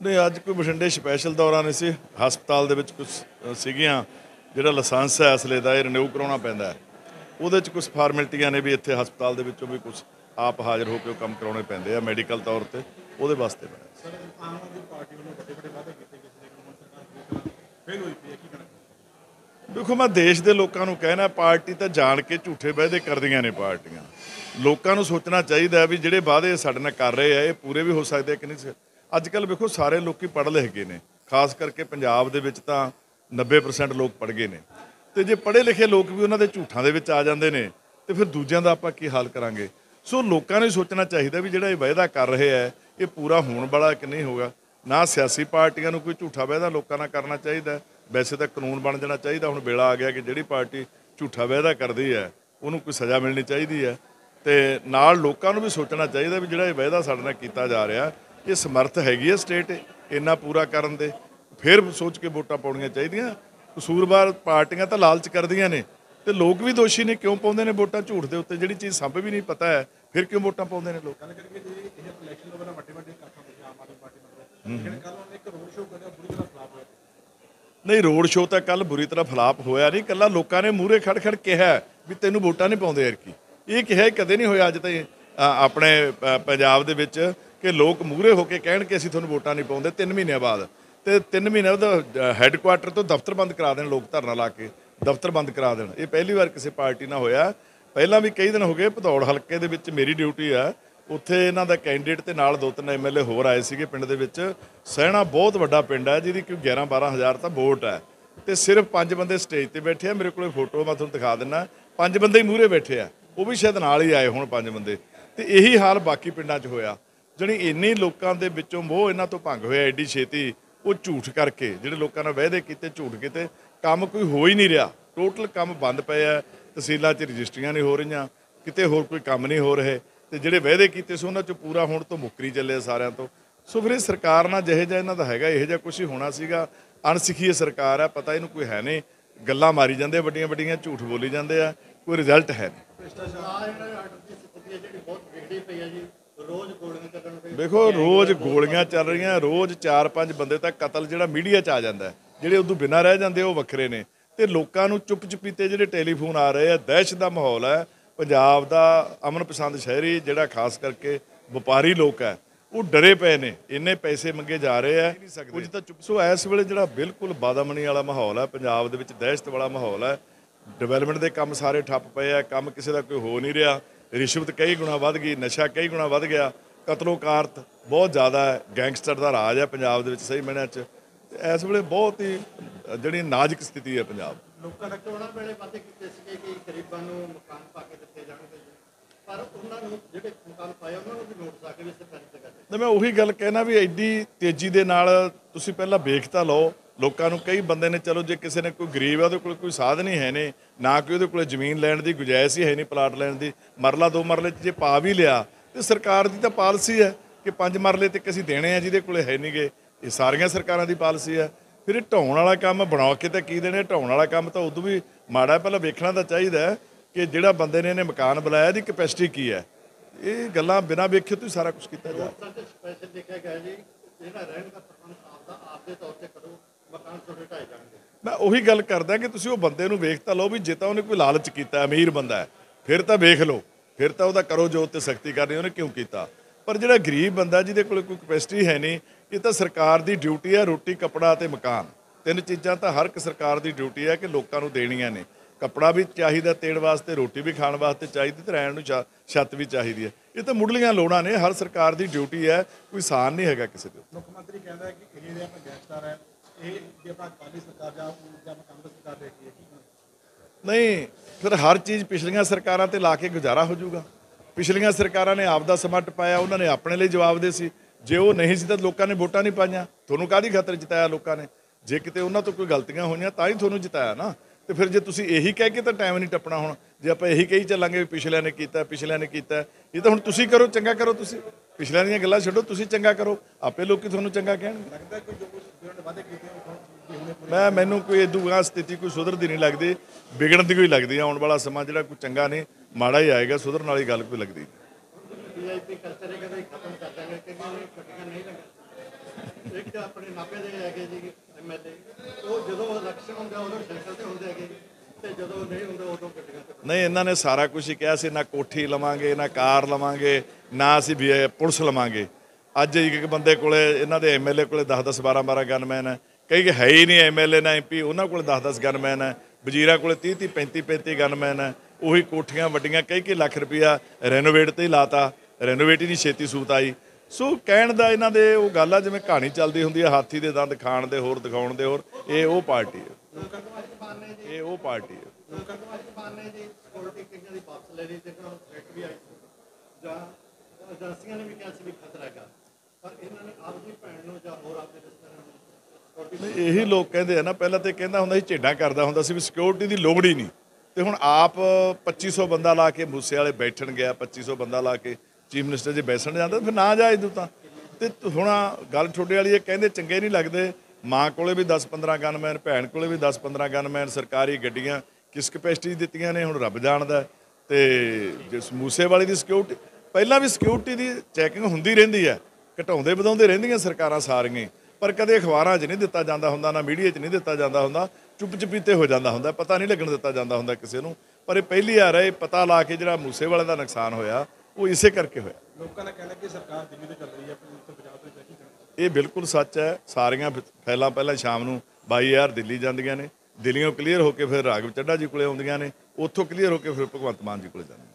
नहीं अज कोई बठिंडे स्पैशल दौरा नहीं सी। हस्पताल दे विच कुछ सीगियां जिहड़ा लाइसेंस है असले दा रिन्यू कराउणा पैंदा है, ਉਹਦੇ 'ਚ कुछ ਫਾਰਮੈਲਿਟੀਆਂ ने भी इत्थे हस्पताल दे विचों भी कुछ आप हाज़र हो के काम कराने पैंदे आ मैडिकल तौर पर, ਉਹਦੇ वास्ते देखो मैं देश के लोगों को कहना पार्टी तो जान के झूठे वायदे करदियां ने पार्टियां। लोगों को सोचना चाहिए भी ਜਿਹੜੇ वादे साडे नाल कर रहे हैं ये पूरे भी हो सकते कि नहीं। अजकल वेखो सारे लोग पढ़ लिख गए ने, खास करके पंजाब दे विच तां 90% लोग पढ़ गए ने, तो जे पढ़े लिखे लोग भी उन्होंने झूठां दे विच आ जांदे ने तो फिर दूजिਆਂ ਦਾ ਆਪਾਂ ਕੀ हाल करांगे। सो लोगों ने सोचना चाहिए भी ਜਿਹੜਾ ਇਹ वायदा कर रहे हैं ये पूरा होने वाला कि नहीं होगा। ना सियासी पार्टियां कोई झूठा वायदा लोगों नाल करना चाहिए, वैसे तो कानून बन जाना चाहिए। हुण वेला आ गया कि जिहड़ी पार्टी झूठा वायदा करती है उन्होंने कोई सज़ा मिलनी चाहिए है, तो नाल लोगों को भी सोचना चाहिए भी जिहड़ा वायदा साडे नाल कीता जा रहा ये समर्थ हैगी है स्टेट इन्ना पूरा करन दे, फिर सोच के वोटां पाउणियां चाहिए। कसूरवार पार्टियां तो लालच करदियां ने तो लोग भी दोषी ने, क्यों पाउंदे ने वोटां झूठ दे उत्ते जिहड़ी चीज़ सब भी नहीं पता है फिर क्यों वोटां पाउंदे ने लोग। नहीं रोड शो तो कल बुरी तरह फलाप होया नहीं, कल्ला लोगों ने मूहरे खड़ खड़ कहा भी तैनूं वोटां नहीं पाउंदे एरकी, ये कहा कदे नहीं होया अज ताईं अपने पंजाब दे विच कि लोग मूहरे होकर कहण कि असीं तुहानूं वोटां नहीं पाउंदे 3 महीने बाद, तो 3 महीने बाद हैडकुआटर तो दफ्तर बंद करा देण, लोग धरना ला के दफ्तर बंद करा देण। ये पहली बार किसी पार्टी नाल होया, पहलां भी कई दिन हो गए भदौड़ हलके दे विच मेरी ड्यूटी है, उत्थे इन्हां दा कैंਡੀਡੇਟ ते नाल 2-3 MLA होर आए सीगे पिंड दे विच। सैहणा बहुत वड्डा पिंड है जिहदी कोई 11-12 हज़ार तां वोट है, तो सिर्फ 5 बंदे स्टेज ते बैठे आ। मेरे कोल फोटो मैं तुहानूं दिखा दिंदा, 5 बंदे ही मूहरे बैठे आ, वो भी शायद नाल ही आए होण 5 बंदे, तो यही हाल बाकी पिंडां 'च होया। जणी इन्नी लोगों के विचों मोह इन्हां तो भंग होया एडी छेती, वो झूठ करके जिहड़े लोगों ने वायदे कीते झूठ कीते, काम कोई हो ही नहीं रहा, टोटल काम बंद पे है। तहसीलों 'च रजिस्ट्रियां नहीं हो रही, किते होर कोई काम नहीं हो रहे, तो जिहड़े वायदे कीते सी उन्हां 'चों पूरा होण तो मुकरी चले सारिਆਂ ਤੋਂ। सो फिर सरकार नाल ਜਿਹੋ ਜਿਹਾ इन्हां दा हैगा ਇਹੋ ਜਿਹਾ कुछ ही होना सीगा। अणसिखी सरकार है, पता इहनूं कोई है नहीं, गल्लां मारी जांदे वड्डियां वड्डियां, झूठ बोली जांदे आ, कोई रिजल्ट है नहीं। देखो रोज़ गोलियां चल रही, रोज़ 4-5 बंदे तक कतल जिहड़ा मीडिया 'च आ जाता है, जिहड़े उदों बिना रह जाते वो वखरे ने, तो लोगों को चुप चपीते जिहड़े टैलीफोन आ रहे हैं, दहशत का माहौल है। पंजाब का अमन पसंद शहरी जिहड़ा खास करके व्यापारी लोग है वो डरे पे ने, इन्ने पैसे मंगे जा रहे हैं कुछ तो चुप। सो इस वेले जिहड़ा बिल्कुल बादामनी वाला माहौल है पंजाब दे विच, दहशत वाला माहौल है, डिवेलपमेंट के काम सारे ठप पे है, काम किसी का कोई हो नहीं रहा, रिश्वत कई गुणा वध गई, नशा कई गुणा वध गया, कतलोकारत बहुत ज़्यादा है, गैंगस्टर का राज है पंजाब दे विच सही मायने च। इस वेले बहुत ही जिहड़ी नाजुक स्थिति है पंजाब। लोकां ने चोणां वेले वादे कीते सीगे कि गरीबां नूं मकान पा के दित्ते जाणगे, पर उन्हां नूं जिहड़े मकान पाए उन्हां नूं भी नोटिस आ के भी सरकारी जगह ते। मैं उही गल कहना भी एडी तेजी दे नाल तुसीं पहलां वेख तां लओ, लोगों को कई बंदे ने, चलो जे किसी ने कोई गरीब है वो कोई साधन ही है नहीं, ना कोई वो जमीन लैण की गुजाइश ही है नहीं, प्लाट लैण की, मरला 2 मरले जे पा भी लिया तो सरकार की तो पॉलिसी है कि 5 मरले तक असीं देने हैं, जिहदे कोले है नहीं गे, ये सारियां सरकारां दी पॉलिसी है। फिर ढाउण वाला काम बना के तो की देने, ढाउण वाला काम तो उदों भी माड़ा, पहलां वेखना तो चाहिए कि जिहड़ा बंदे ने इन्हें मकान बनाया इहदी कैपेसिटी की है। ये गल्लां बिना वेखे तो सारा कुछ कीता जा। मैं उही गल करदा कि तुसीं वो बंदे नूं वेख तां लो भी जे तां उहने कोई लालच कीता, अमीर बंदा है, फिर तां वेख लो, फिर तां उहदा करो जो उत्ते सख्ती करनी उहने क्यों कीता। पर जिहड़ा गरीब बंदा जिहदे कोल कोई कैपेसिटी है नहीं, ये तो सरकार की ड्यूटी है, रोटी कपड़ा ते मकान, 3 चीज़ां तो हर एक सरकार की ड्यूटी है कि लोगों को देनियां ने। कपड़ा भी चाहिए तेड़ वास्ते, रोटी भी खाण वास्ते चाहिए, तो रहण नूं छत भी चाहिए है। ये तो मुढ़लियां लोड़ां ने, हर सरकार की ड्यूटी है, कोई सान नहीं हैगा किसी दे। मुख्यमंत्री कहता है कि ये अपना गैंगस्टर है, नहीं फिर हर चीज़ पिछलियां सरकारां ते ला के गुजारा हो जाऊगा। पिछलियां सरकारां ने आपदा समा टपाया, उन्होंने अपने लिए जवाब दे सी, जे वो नहीं सी तो लोगों ने वोटां नहीं पाईयां, तुहानूं काहदी खातर जिताया लोगों ने, जे किते उन्हां तो कोई गलतियां होईयां तां ही तुहानूं जिताया ना। तो फिर जे तुसीं यही कह के तो टाइम नहीं टपना, हुण जे आपां यही कही चलांगे पिछलियां ने कीता, पिछलियां ने कीता, ये तो हुण तुसीं करो, चंगा करो, तुसीं पिछलियां दीयां गल्लां छड्डो, तुसीं चंगा करो, आपे लोकी तुहानूं चंगा कहणगे। मैनूं कोई इदू गां स्थिति कोई सुधरदी नहीं लगदी, बिगड़न दी कोई लगदी, आउण वाला समा जिहड़ा कोई चंगा नहीं माड़ा ही आएगा, सुधरन वाली गल कोई लगदी। ਇੱਕ ਆਪਣੇ ਨਾਭੇ ਦੇ ਹੈਗੇ ਜੀ ਐਮਐਲਏ, ਉਹ ਜਦੋਂ ਇਲੈਕਸ਼ਨ ਹੁੰਦਾ ਉਦੋਂ ਸ਼ੈਂਕਲ ਤੇ ਹੁੰਦੇ ਹੈਗੇ ਤੇ ਜਦੋਂ ਨਹੀਂ ਹੁੰਦਾ ਉਦੋਂ ਗੱਡੀਆਂ ਤੇ। ਨਹੀਂ, ਇਹਨਾਂ ਨੇ ਸਾਰਾ ਕੁਝ ਹੀ ਕਿਹਾ ਸੀ, ਨਾ ਕੋਠੀ ਲਵਾਂਗੇ, ਨਾ ਕਾਰ ਲਵਾਂਗੇ, ਨਾ ਅਸੀਂ ਵੀ ਪੁਲਿਸ ਲਵਾਂਗੇ। ਅੱਜ ਇੱਕ ਬੰਦੇ ਕੋਲੇ, ਇਹਨਾਂ ਦੇ ਐਮਐਲਏ ਕੋਲੇ 10-10 12-12 ਗਨਮੈਨ ਹੈ, ਕਈ ਹੈ ਹੀ ਨਹੀਂ ਐਮਐਲਏ ਨਾ ਐਮਪੀ, ਉਹਨਾਂ ਕੋਲ 10-10 ਗਨਮੈਨ ਹੈ। ਵਜ਼ੀਰਾਂ ਕੋਲੇ 30-30 35-35 ਗਨਮੈਨ ਹੈ। ਉਹੀ ਕੋਠੀਆਂ ਵੱਡੀਆਂ ਕਈ ਲੱਖ ਰੁਪਈਆ ਰੈਨੋਵੇਟ ਤੇ ਹੀ ਲਾਤਾ, ਰੈਨੋਵੇਟ ਹੀ ਨਹੀਂ ਛੇਤੀ ਸੂਤ ਆਈ। ਸੋ ਕਹਿਣ ਦਾ ਇਹਨਾਂ ਦੇ ਉਹ ਗੱਲ ਆ ਜਿਵੇਂ ਕਹਾਣੀ ਚੱਲਦੀ ਹੁੰਦੀ ਹੈ, ਹਾਥੀ ਦੇ ਦੰਦ ਖਾਣ ਦੇ ਹੋਰ, ਦਿਖਾਉਣ ਦੇ ਹੋਰ। ਇਹ ਉਹ ਪਾਰਟੀ ਹੈ, ਇਹ ਉਹ ਪਾਰਟੀ ਹੈ। ਲੋਕਾਂ ਨੂੰ ਅੱਜ ਪਾਣੇ ਜੀ ਸਿਕਿਉਰਿਟੀ ਕਿੰਨਾਂ ਦੀ ਵਾਪਸ ਲੈ ਲਈ, ਜਿਹਨਾਂ ਨੂੰ ਥ੍ਰੈਟ ਵੀ ਆਈ ਜਾਂ ਏਜੰਸੀਆਂ ਨੇ ਵੀ ਕਿਹਾ ਸੀ ਵੀ ਖਤਰਾ ਹੈਗਾ, ਪਰ ਇਹਨਾਂ ਨੇ ਆਪਦੀ ਭੈਣ ਨੂੰ ਜਾਂ ਹੋਰ ਆਪਦੇ ਰਿਸ਼ਤੇਦਾਰਾਂ ਨੂੰ ਨਹੀਂ, ਇਹੀ ਲੋਕ ਕਹਿੰਦੇ ਆ ਨਾ, ਪਹਿਲਾਂ ਤੇ ਕਹਿੰਦਾ ਹੁੰਦਾ ਸੀ ਝੇਡਾਂ ਕਰਦਾ ਹੁੰਦਾ ਸੀ ਵੀ ਸਿਕਿਉਰਿਟੀ ਦੀ ਲੋੜ ਹੀ ਨਹੀਂ, ਤੇ ਹੁਣ ਆਪ 2500 ਬੰਦਾ ਲਾ ਕੇ ਮੂਸੇ ਵਾਲੇ ਬੈਠਣ ਗਿਆ, 2500 ਬੰਦਾ ਲਾ ਕੇ ਚੀਫ ਮਿਨਿਸਟਰ ਜੇ ਬੈਠਣ ਜਾਂਦਾ ਫਿਰ ਨਾ ਜਾ ਇਦੋਂ ਤਾਂ। ਤੇ ਹੁਣ ਗੱਲ ਤੁਹਾਡੇ ਵਾਲੀ ਇਹ ਕਹਿੰਦੇ ਚੰਗੇ ਨਹੀਂ ਲੱਗਦੇ, ਮਾਂ ਕੋਲੇ ਵੀ 10-15 ਗਨਮੈਨ, ਭੈਣ ਕੋਲੇ ਵੀ 10-15 ਗਨਮੈਨ, ਸਰਕਾਰੀ ਗੱਡੀਆਂ ਕਿਸ ਕਪੈਸਿਟੀ ਦਿੱਤੀਆਂ ਨੇ ਹੁਣ ਰੱਬ ਜਾਣਦਾ। ਤੇ ਜਿਸ ਮੂਸੇ ਵਾਲੇ ਦੀ ਸਿਕਿਉਰਿਟੀ, ਪਹਿਲਾਂ ਵੀ ਸਿਕਿਉਰਿਟੀ ਦੀ ਚੈਕਿੰਗ ਹੁੰਦੀ ਰਹਿੰਦੀ ਹੈ, ਘਟਾਉਂਦੇ ਵਧਾਉਂਦੇ ਰਹਿੰਦੀਆਂ ਸਰਕਾਰਾਂ ਸਾਰੀਆਂ, ਪਰ ਕਦੇ ਅਖਬਾਰਾਂ 'ਚ ਨਹੀਂ ਦਿੱਤਾ ਜਾਂਦਾ ਹੁੰਦਾ, ਨਾ ਮੀਡੀਆ 'ਚ ਨਹੀਂ ਦਿੱਤਾ ਜਾਂਦਾ ਹੁੰਦਾ, ਚੁੱਪ ਚਪੀਤੇ ਹੋ ਜਾਂਦਾ ਹੁੰਦਾ, ਪਤਾ ਨਹੀਂ ਲੱਗਣ ਦਿੱਤਾ ਜਾਂਦਾ ਹੁੰਦਾ ਕਿਸੇ ਨੂੰ। ਪਰ ਇਹ ਪਹਿਲੀ ਵਾਰ ਹੈ, ਇਹ ਪਤਾ ਲਾ ਕੇ ਜਿਹੜਾ ਮੂਸੇ ਵਾਲੇ ਦਾ ਨੁਕਸਾਨ ਹੋਇਆ ਉਹ ਇਸੇ ਕਰਕੇ ਹੋਇਆ। ਲੋਕਾਂ ਦਾ ਕਹਿਣਾ ਕਿ ਸਰਕਾਰ ਦਿੱਲੀ ਤੋਂ ਚੱਲ ਰਹੀ ਹੈ, ਪਰ ਪੰਜਾਬ ਤੋਂ ਨਹੀਂ ਚੱਲ। ਇਹ ਬਿਲਕੁਲ ਸੱਚ ਹੈ। ਸਾਰੀਆਂ ਫੈਲਾਂ ਪਹਿਲਾਂ ਸ਼ਾਮ ਨੂੰ 22,000 ਦਿੱਲੀ ਜਾਂਦੀਆਂ ਨੇ, ਦਿੱਲੀੋਂ ਕਲੀਅਰ ਹੋ ਕੇ ਫਿਰ ਰਾਘਵ ਚੱਡਾ ਜੀ ਕੋਲੇ ਆਉਂਦੀਆਂ ਨੇ, ਉੱਥੋਂ ਕਲੀਅਰ ਹੋ ਕੇ ਫਿਰ ਭਗਵੰਤ ਮਾਨ ਜੀ ਕੋਲੇ ਜਾਂਦੀਆਂ।